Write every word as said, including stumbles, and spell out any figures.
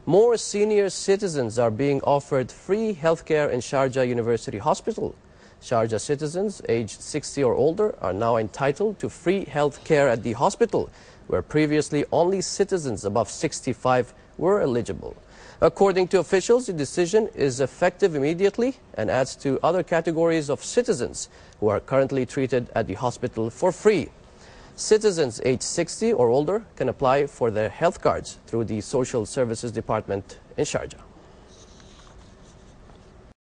More senior citizens are being offered free healthcare in Sharjah University Hospital. Sharjah citizens aged sixty or older are now entitled to free healthcare at the hospital, where previously only citizens above sixty-five were eligible. According to officials, the decision is effective immediately and adds to other categories of citizens who are currently treated at the hospital for free. Citizens aged sixty or older can apply for their health cards through the Social Services Department in Sharjah.